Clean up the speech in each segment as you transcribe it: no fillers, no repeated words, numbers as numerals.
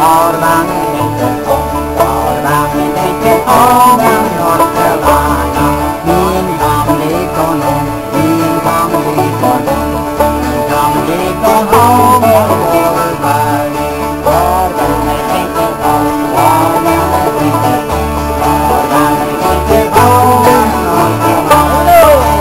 All around me ain't that home. All around me ain't that home down in North Carolina. Me and Tom and Dave going home. Me and Tom and Dave going home. Me and Tom and Dave going home on the water riding. All around me ain't that home. All around me ain't that home. All around me ain't that home down in North Carolina.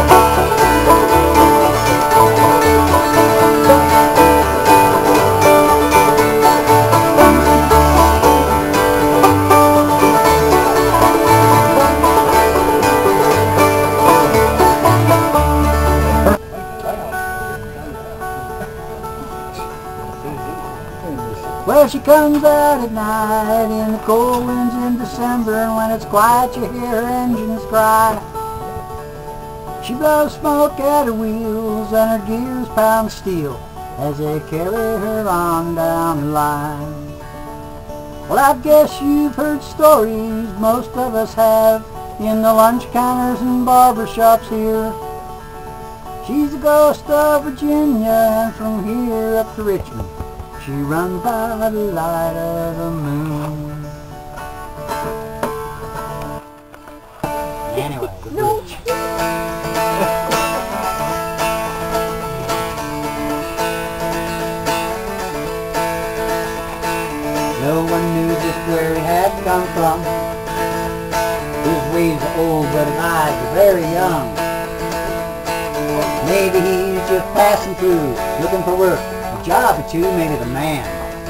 Well, she comes out at night in the cold winds in December, and when it's quiet you hear her engines cry. She blows smoke at her wheels and her gears pound steel as they carry her on down the line. Well, I guess you've heard stories, most of us have, in the lunch counters and barber shops here. She's the ghost of Virginia, and from here up to Richmond she runs by the light of the moon. Anyway, no. No one knew just where he had come from. His ways are old, but his eyes are very young. Maybe he's just passing through, looking for work. A job or two made it a man.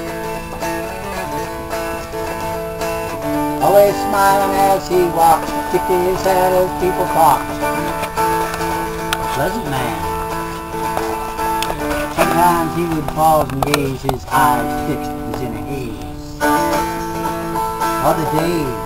Always smiling as he walks, tipping his hat as people talk. Pleasant man. Sometimes he would pause and gaze, his eyes fixed as in a haze. Other days